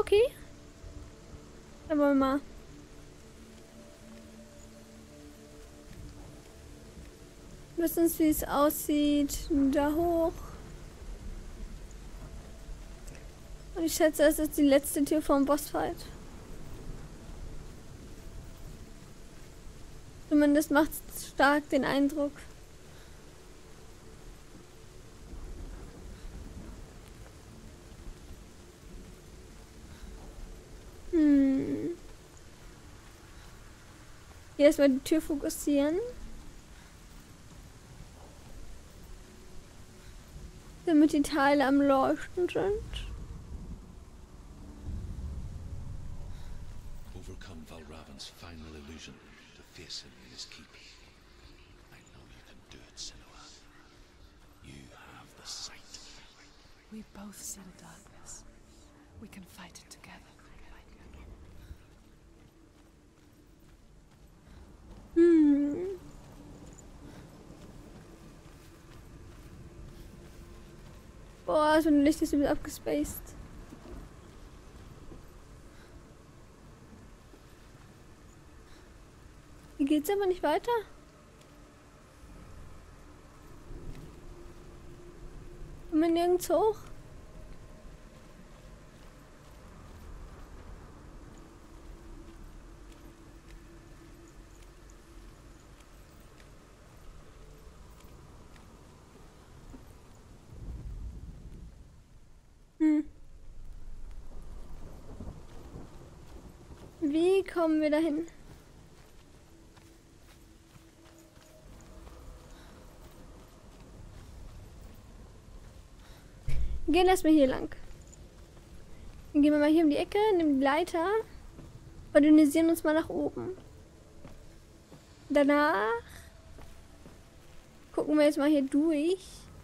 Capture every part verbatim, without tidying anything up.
Okay. Dann wollen wir mal. Wissen Sie, wie es aussieht. Da hoch. Und ich schätze, es ist die letzte Tür vom Bossfight. Zumindest macht es stark den Eindruck. Hm. Hier erstmal die Tür fokussieren. Damit die Teile am Leuchten sind. Overcome Valravn's final illusion to face him in his keep. I know you can do it, Senua. You have the sight. We both see the darkness. We can fight it together. Hm. Boah, so ein Licht ist übel abgespaced. Hier geht's aber nicht weiter. Kommen wir nirgends hoch? Hm. Wie kommen wir dahin? Wir gehen erstmal hier lang. Dann gehen wir mal hier um die Ecke, nehmen die Leiter, organisieren uns mal nach oben. Danach gucken wir jetzt mal hier durch.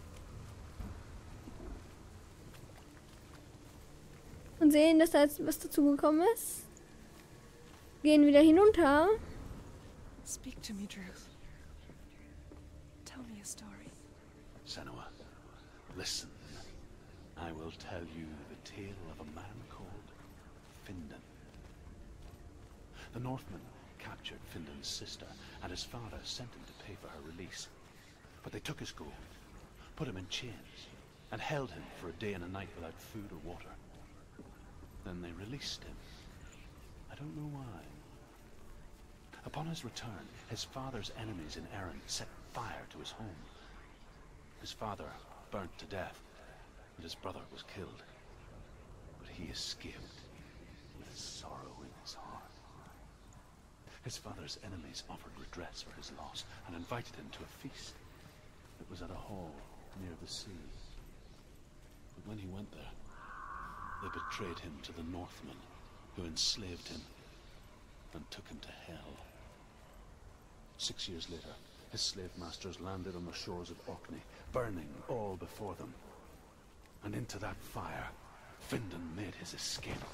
Und sehen, dass da jetzt was dazugekommen ist. Gehen wieder hinunter. Speak to me, Druth. Tell me a story. Senua, listen. I will tell you the tale of a man called Findan. The Northmen captured Findan's sister, and his father sent him to pay for her release. But they took his gold, put him in chains, and held him for a day and a night without food or water. Then they released him. I don't know why. Upon his return, his father's enemies in Erin set fire to his home. His father burnt to death, and his brother was killed. But he escaped with sorrow in his heart. His father's enemies offered redress for his loss and invited him to a feast. It was at a hall near the sea. But when he went there, they betrayed him to the Northmen, who enslaved him and took him to hell. Six years later, his slave masters landed on the shores of Orkney, burning all before them. And into that fire, Findan made his escape.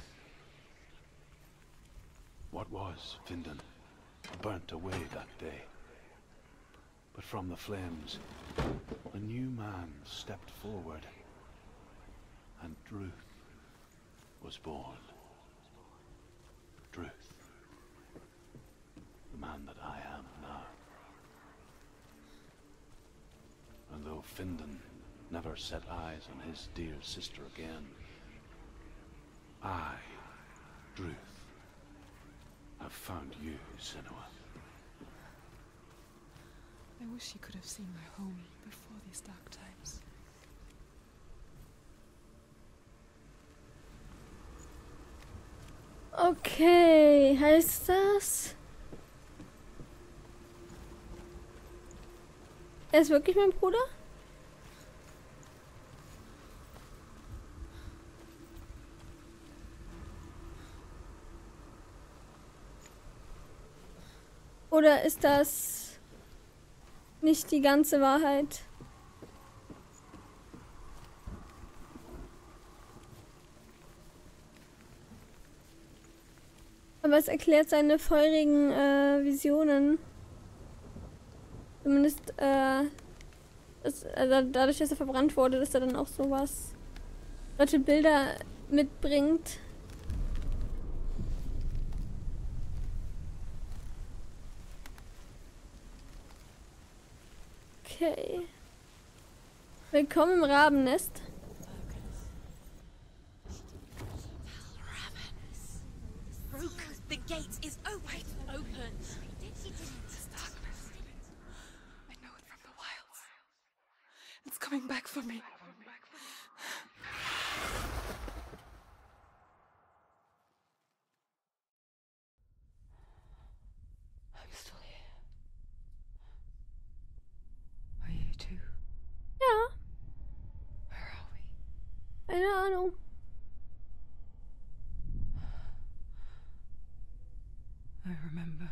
What was Findan burnt away that day. But from the flames, a new man stepped forward, and Druth was born. Druth, the man that I am now. And though Findan never set eyes on his dear sister again, I, Druth, have found you, Senua. I wish you could have seen my home before these dark times. Okay, heißt das? Er ist wirklich mein Bruder? Oder ist das nicht die ganze Wahrheit? Aber es erklärt seine feurigen äh, Visionen. Zumindest äh, das, also dadurch, dass er verbrannt wurde, dass er dann auch sowas, solche Bilder mitbringt. Okay. Willkommen im Rabennest. The gate is open. Open. It's darkness. I know it from the wilds. It's coming back for me. I'm still here. Are you too? Ja, Where are we? keine Ahnung. I remember.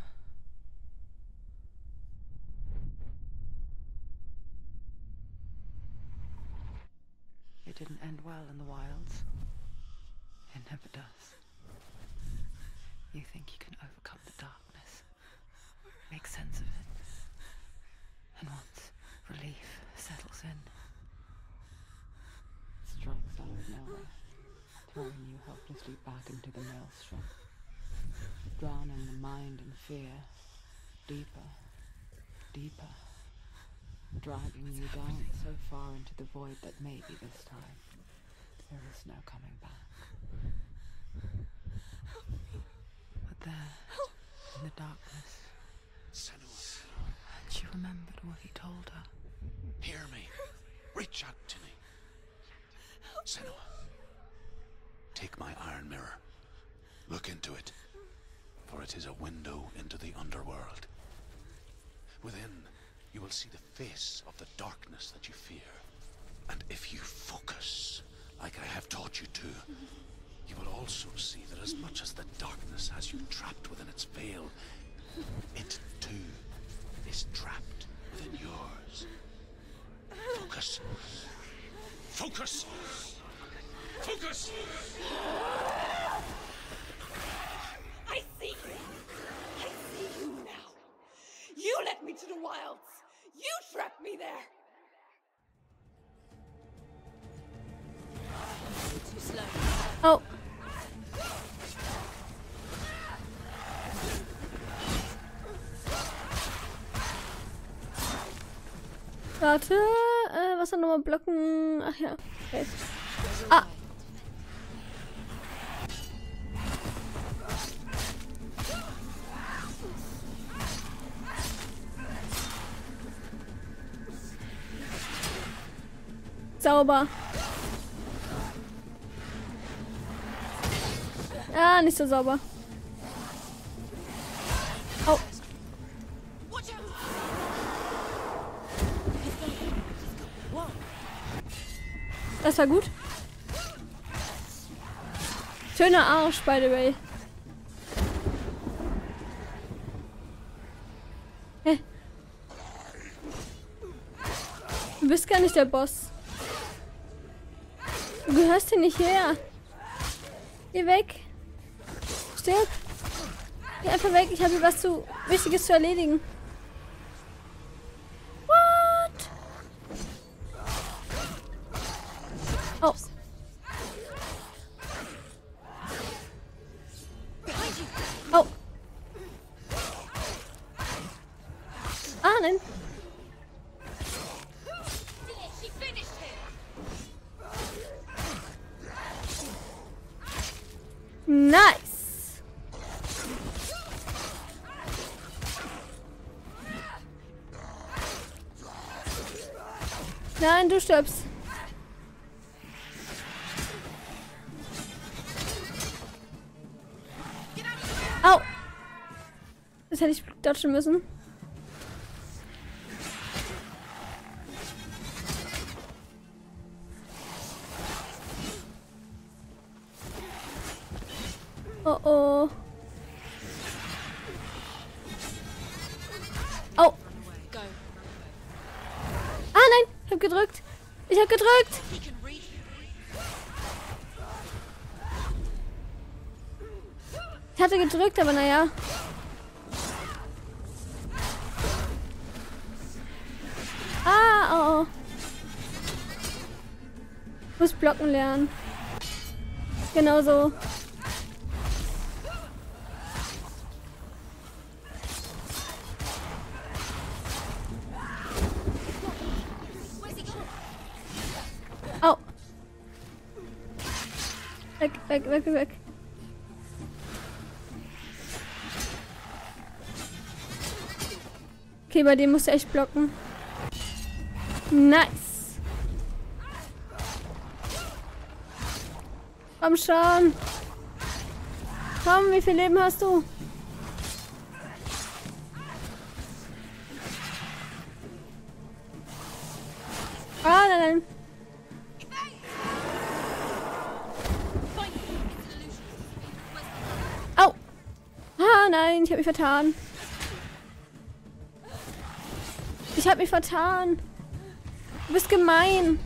It didn't end well in the wilds. It never does. You think you can overcome the darkness, make sense of it, and once relief settles in, it strikes out of nowhere, throwing you helplessly back into the maelstrom, drowning the mind in fear, deeper, deeper, dragging you down so far into the void that maybe this time there is no coming back. But there, in the darkness, Senua, and she remembered what he told her. hear me. Reach out to me. Senua, take my iron mirror. Look into it, for it is a window into the underworld. Within, you will see the face of the darkness that you fear. And if you focus, like I have taught you to, you will also see that as much as the darkness has you trapped within its veil, it too is trapped within yours. Focus. Focus! Focus! I see you. I see you now. You led me to the wilds. You trapped me there. Too slow. Oh. Warte, äh, was dann nochmal blocken? Ach ja. Okay. Ah. Sauber. Ah, nicht so sauber. Oh. Das war gut. Schöner Arsch, by the way. Hä? Du bist gar nicht der Boss. Du gehörst hier nicht her. Geh weg. Stirb. Geh einfach weg. Ich habe hier was zu Wichtiges zu erledigen. What? Oh. Oh. Ah, nein. Nice. Nein, du stirbst. Au. Das hätte ich dodgen müssen. Oh oh. Oh. Ah nein, ich hab gedrückt. Ich hab gedrückt. Ich hatte gedrückt, aber naja. Ah, oh, oh. Ich muss blocken lernen. Genau so. Weg, weg, weg, weg. Okay, bei dem musst du echt blocken. Nice. Komm schon. Komm, wie viel Leben hast du? Ah, nein, nein. Au. Ah, nein, ich habe mich vertan. Ich habe mich vertan. Du bist gemein.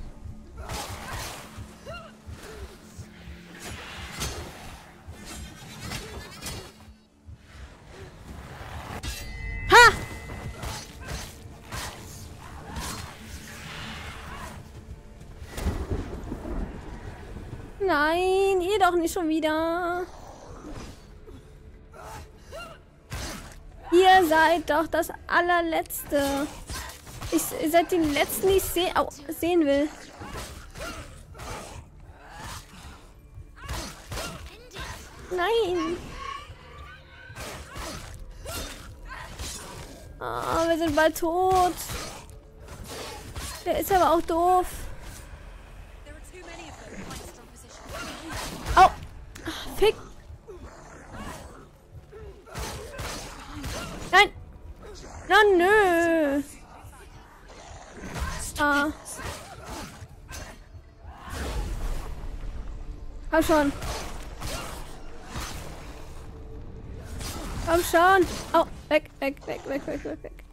Ha! Nein, ihr doch nicht schon wieder. Ihr seid doch das allerletzte. Ich, ihr seid die letzten, die ich seh oh, sehen will. Nein. Ah, wir sind bald tot. Der ist aber auch doof. Au. Ach, fick. Nein. Na, nö. Ah. Komm schon. Komm schon. Au. Weg, weg, weg, weg, weg, weg, weg.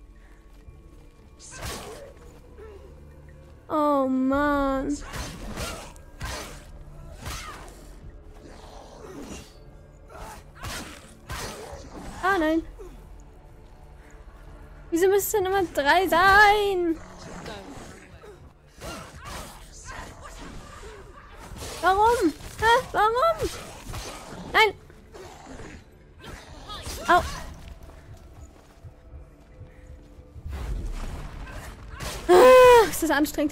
Oh Mann. Ah nein. Wieso müssen es denn immer drei sein? Warum? Hä? Warum? Nein. Au. Ah, ist das anstrengend.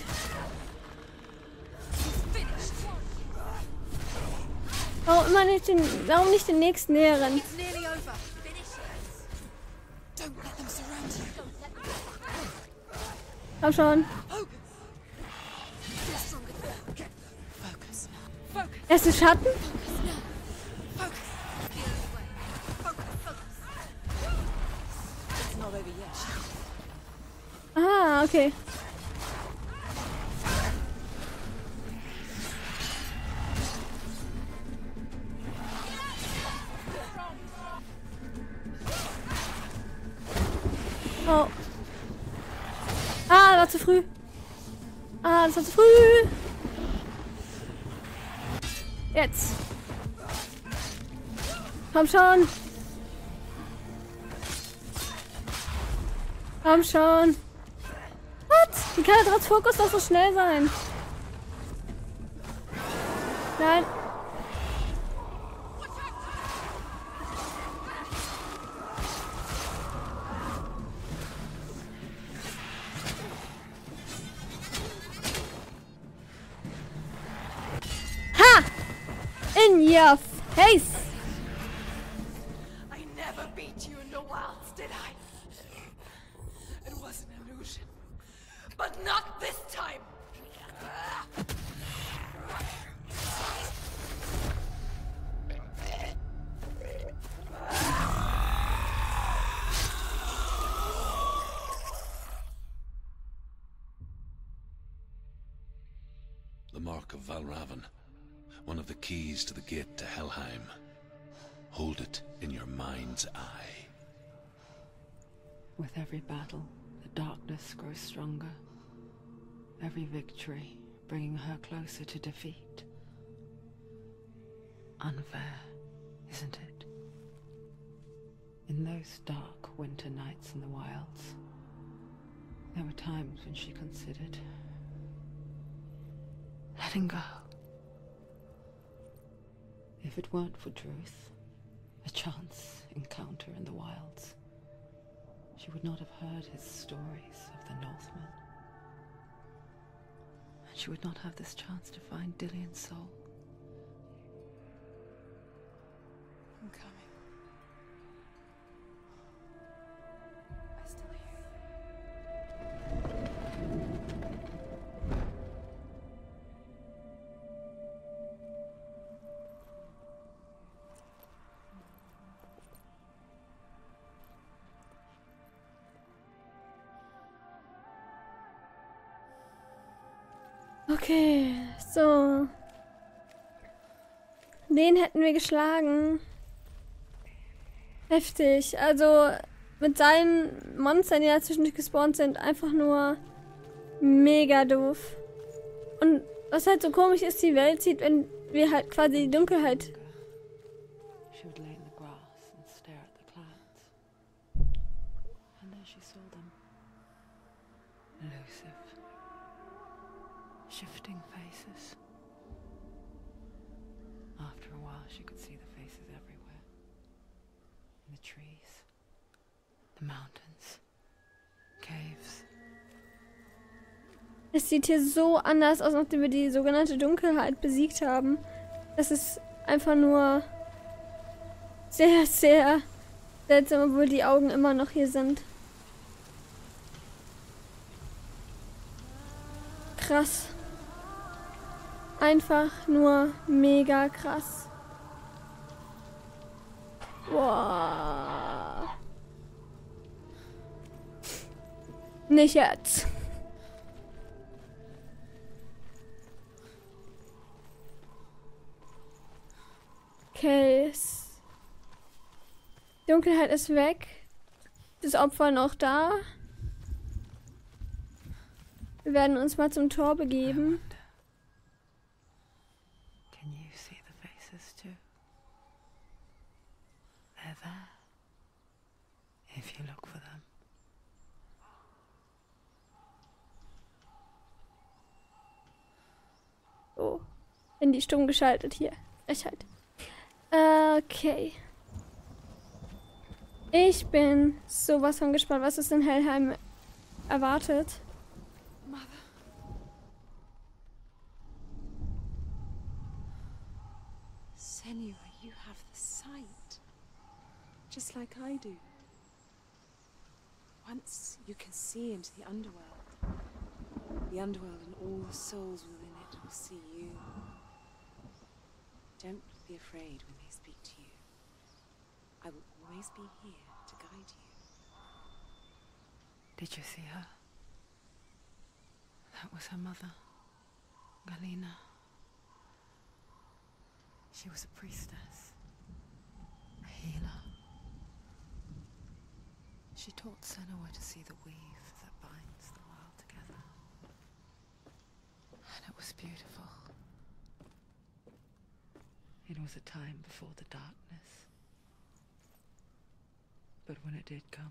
Warum immer nicht den, warum nicht den nächsten näheren? Komm schon. Erste Schatten? Ah, okay. Oh. Ah, war zu früh. Ah, das war zu früh. Jetzt. Komm schon. Komm schon. Was? Wie kann der trotz Fokus doch so schnell sein? Nein. Ha! In your face! I never beat you in the wilds, did I? It was an illusion. But not this time! The Mark of Valravan. One of the keys to the gate to Helheim. Hold it in your mind's eye. With every battle, the darkness grows stronger. Every victory bringing her closer to defeat. Unfair, isn't it? In those dark winter nights in the wilds, there were times when she considered letting go. If it weren't for Druth, a chance encounter in the wilds, she would not have heard his stories of the Northmen. And she would not have this chance to find Dillion's soul. I'm coming. I still hear you. Okay, so. Den hätten wir geschlagen. Heftig. Also mit seinen Monstern, die dazwischen gespawnt sind, einfach nur mega doof. Und was halt so komisch ist, die Welt sieht, wenn wir halt quasi die Dunkelheit. She would lay in the grass and stare at the clouds. And then she saw them. Elusive. Shifting faces. After a while, she could see the faces everywhere. In the trees, the mountains, caves. Es sieht hier so anders aus, nachdem wir die sogenannte Dunkelheit besiegt haben. Das ist einfach nur sehr, sehr seltsam, obwohl die Augen immer noch hier sind. Krass. Einfach nur mega krass. Boah. Nicht jetzt. Okay. Dunkelheit ist weg. Das Opfer noch da. Wir werden uns mal zum Tor begeben. Can you see the faces too? They're there. If you look for them. Oh. Handy stumm geschaltet hier. Frechheit. Okay. Ich bin sowas von gespannt, was es in Helheim erwartet. Mother. Senua, you have the sight. Just like I do. Once you can see into the underworld. The underworld and all the souls within it will see you. Don't be afraid when they speak to you. I will always be here to guide you. Did you see her? That was her mother, Galena. She was a priestess, a healer. She taught Senua to see the weave that binds the world together. And it was beautiful. It was a time before the darkness. But when it did come,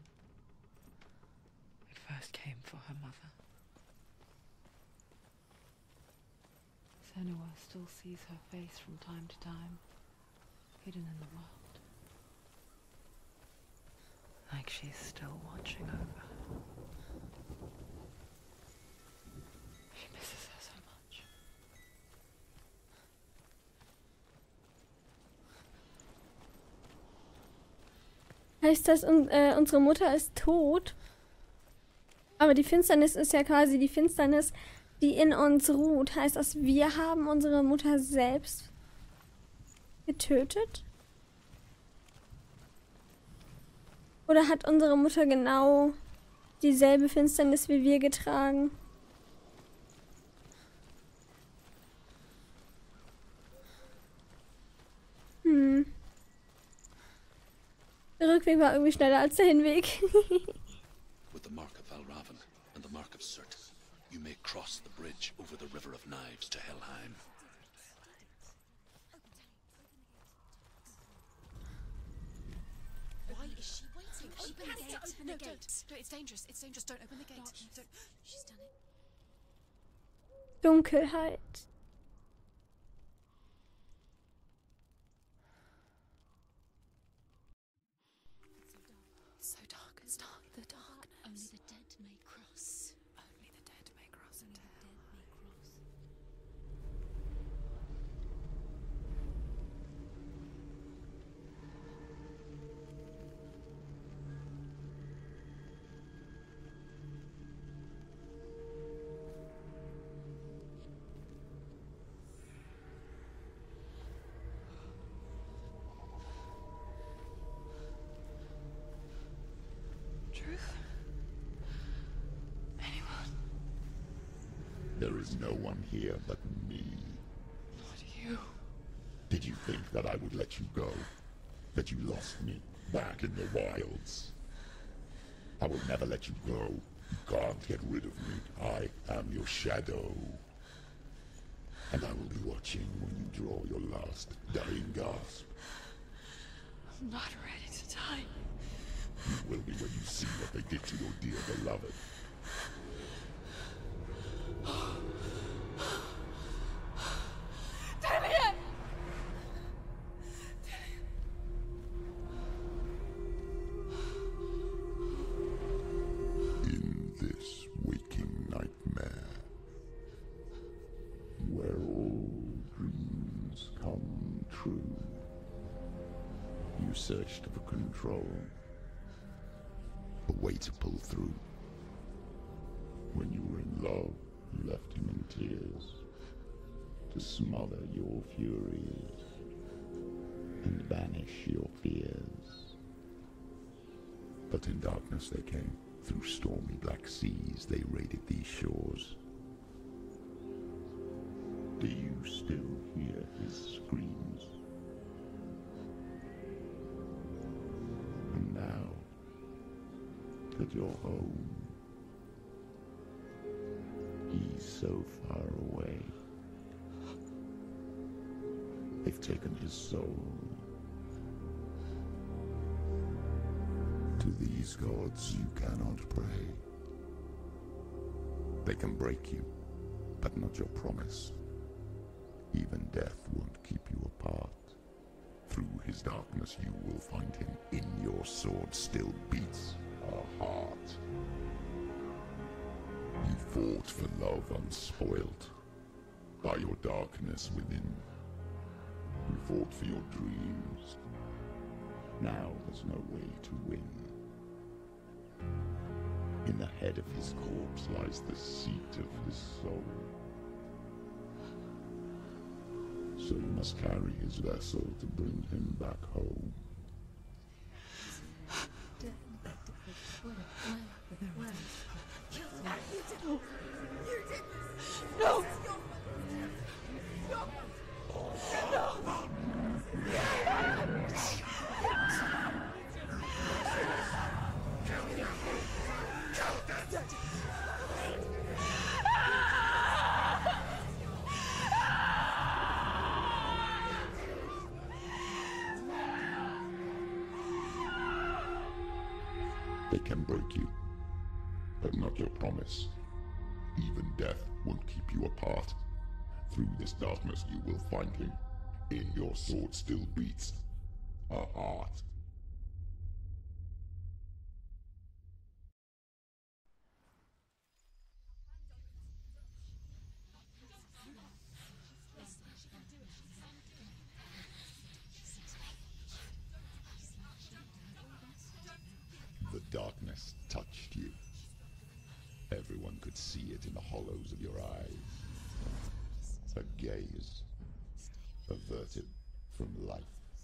it first came for her mother. Senua still sees her face from time to time, hidden in the world. Like she's still watching over her. She misses her so much. Heißt das, un äh, unsere Mutter ist tot? Aber die Finsternis ist ja quasi die Finsternis, die in uns ruht. Heißt das, wir haben unsere Mutter selbst getötet? Oder hat unsere Mutter genau dieselbe Finsternis wie wir getragen? Hm. Der Rückweg war irgendwie schneller als der Hinweg. With the mark of Valravan and the mark of Surt, you may cross the bridge over the River of Knives to Helheim. Why is she waiting? She Open has the to gate. open No, the gate. don't. No, it's dangerous. It's dangerous. Don't open the gate. Don't. She's done it. Dunkelheit. It's so dark. It's dark. The darkness. Only the dead may cross. Only the dead may cross into Only the hell. dead may cross. There is no one here but me. Not you. Did you think that I would let you go? That you lost me back in the wilds? I will never let you go. You can't get rid of me. I am your shadow. And I will be watching when you draw your last dying gasp. I'm not ready to die. You will be when you see what they did to your dear beloved. Damien! In this waking nightmare, where all dreams come true, you searched for control, a way to pull through. When you were in love, you left him in tears, to smother your furies and banish your fears. But in darkness they came, through stormy black seas they raided these shores. Do you still hear his screams? And now that you're home, he's so far away. They've taken his soul. To these gods you cannot pray. They can break you, but not your promise. Even death won't keep you apart. Through his darkness you will find him. In your sword still beats a heart. You fought for love unspoilt by your darkness within. You fought for your dreams. Now there's no way to win. In the head of his corpse lies the seat of his soul. So you must carry his vessel to bring him back home. No! They can break you, but not your promise. Even death won't keep you apart. Through this darkness you will find him. In your sword still beats a heart. The darkness touched you. Everyone could see it in the hollows of your eyes. A gaze averted from life.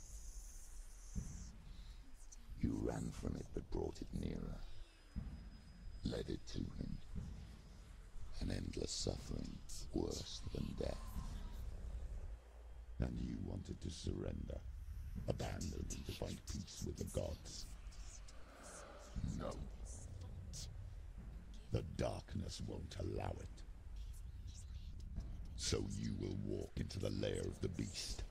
You ran from it but brought it nearer. Led it to him. An endless suffering, worse than death. And you wanted to surrender, abandon and to find peace with the gods. No. The darkness won't allow it. So you will walk into the lair of the beast.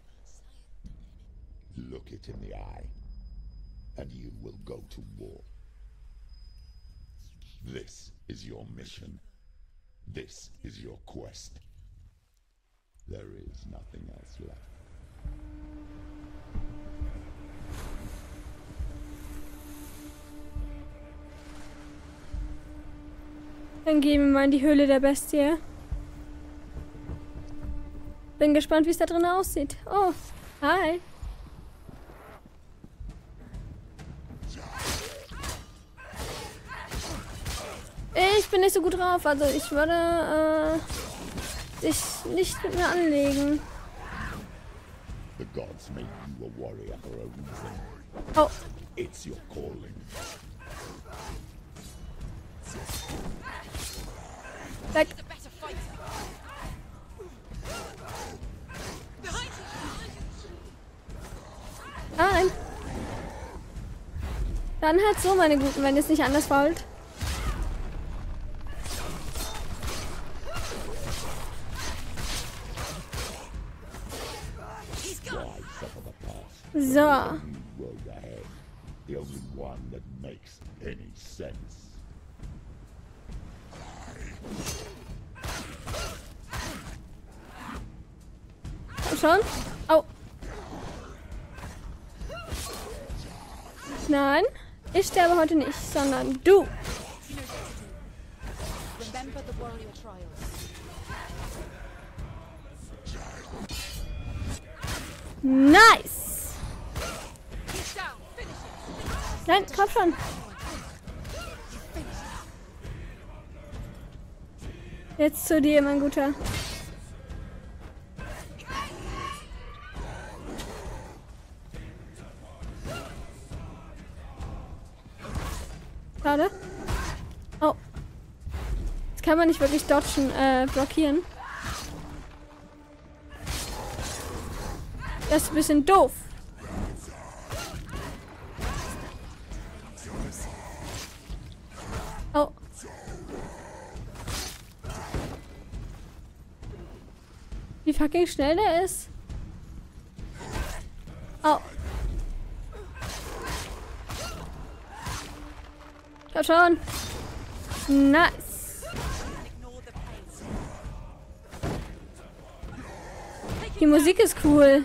Look it in the eye, and you will go to war. This is your mission. This is your quest. There is nothing else left. Dann gehen wir mal in die Höhle der Bestie. Bin gespannt, wie es da drin aussieht. Oh, hi. Ich bin nicht so gut drauf, also ich würde äh, dich nicht mit mir anlegen. The gods made you a warrior for a reason. Oh. It's your calling. Weg. Ah, nein. Dann halt so, meine Guten, wenn ihr es nicht anders wollt. So. Road ahead. The only one that makes any sense. Komm schon. Oh. Nein, ich sterbe heute nicht, sondern du. Remember the warrior trials. Nice. Nein, komm schon. Jetzt zu dir, mein Guter. Schade. Oh. Das kann man nicht wirklich dodgen, äh, blockieren. Das ist ein bisschen doof. Oh. Wie fucking schnell der ist. Oh. Komm schon. Nice. Die Musik ist cool.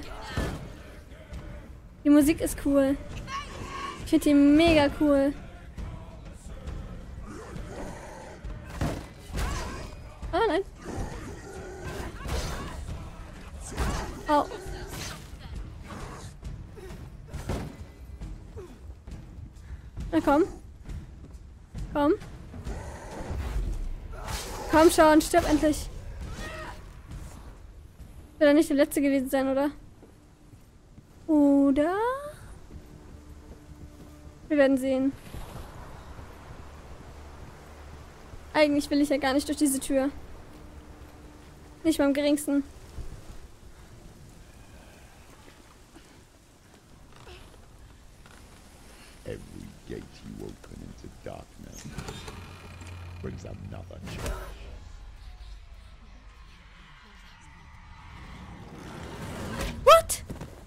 Die Musik ist cool. Ich finde die mega cool. Ah, nein. Oh. Na komm. Komm. Komm schon, stirb endlich. Wird er nicht der letzte gewesen sein, oder? Oder? Wir werden sehen. Eigentlich will ich ja gar nicht durch diese Tür. Nicht mal im geringsten. Every gate you open into darkness brings another change. What?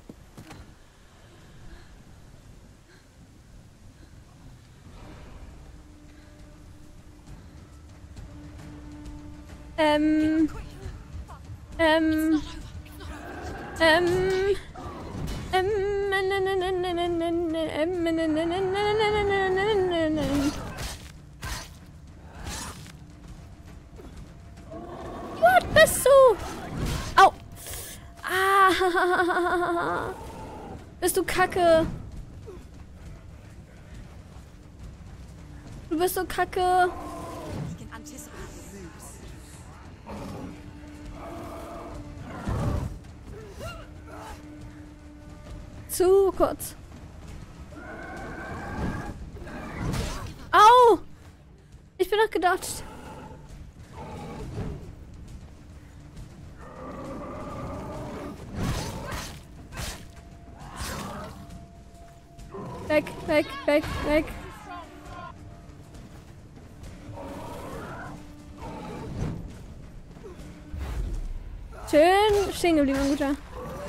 Ähm. Ähm. Ähm. What bist du? Au. Ah. Bist du Kacke? Du bist so Kacke. Zu kurz. Au! Ich bin noch gedodged. Weg, weg, weg, weg. Schön stehen geblieben, mein Guter.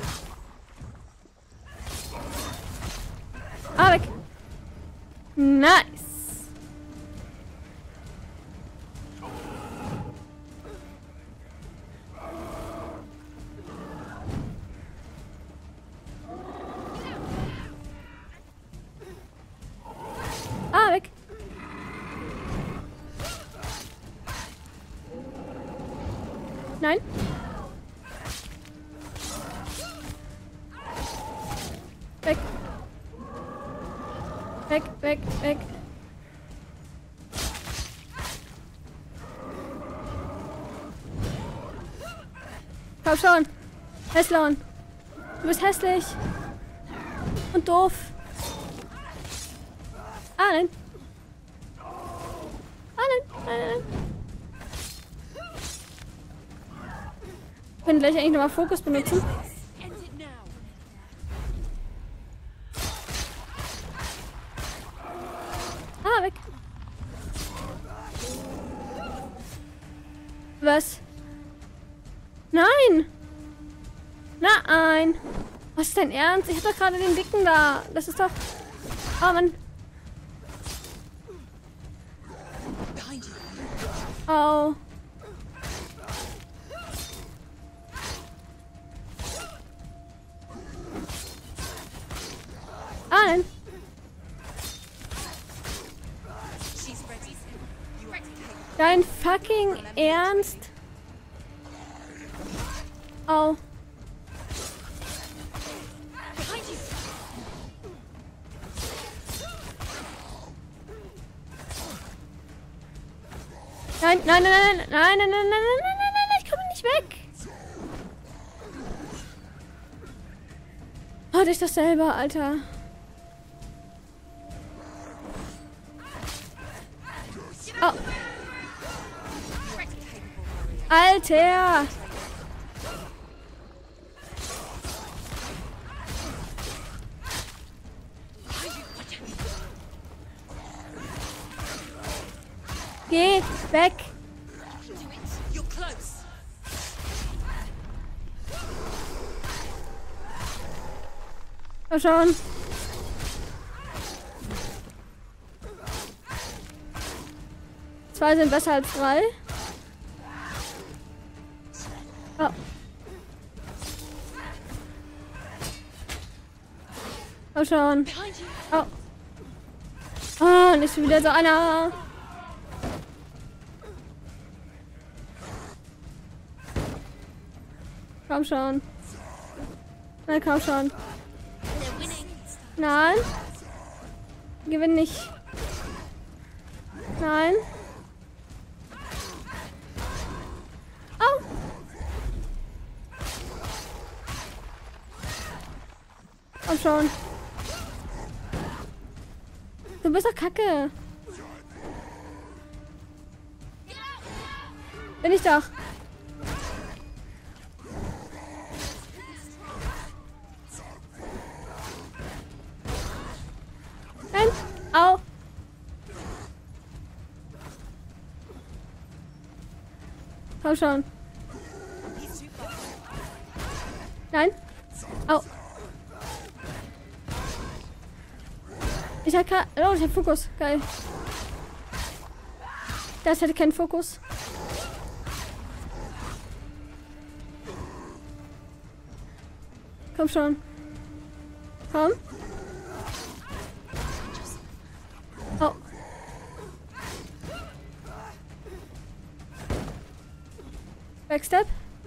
Ah, weg. Nice. Ah, weg. Nein. Weg. Weg, weg, weg. Komm schon. Hässlon. Du bist hässlich. Und doof. Ah, nein. Ah, nein. Nein, nein. Wir können gleich eigentlich nochmal Fokus benutzen. Nein! Nein! Was ist dein Ernst? Ich hab doch gerade den Dicken da. Das ist doch... Oh, Mann. Oh. Ah, nein. Dein fucking Ernst? Oh. Nein, nein, nein, nein, nein, nein, nein, nein, nein, nein, nein, nein, ich komme nicht weg. Hatte ich das selber, Alter. Oh. Alter. Geh weg. Mal schauen. Zwei sind besser als drei. Oh. Mal schauen. Oh. Oh, nicht schon wieder so einer. Komm schon. Nein, komm schon. Nein. Gewinn nicht. Nein. Oh. Komm schon. Du bist doch kacke. Bin ich doch. Nein. Au. Komm schon. Nein. Au. Ich hab grad... Oh, ich hab Fokus. Geil. Das hätte keinen Fokus. Komm schon. Komm. Oh. Backstep.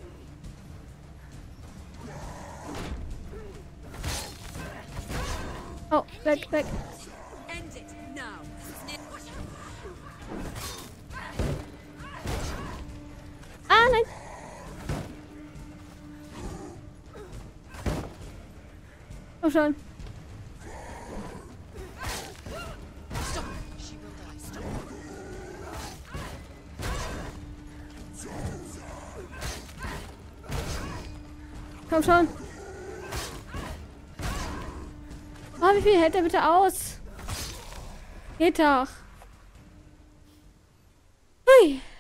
Oh, weg, weg. Ah, nein. Oh, schon. Komm schon. Oh, wie viel hält der bitte aus? Geht doch. Hui.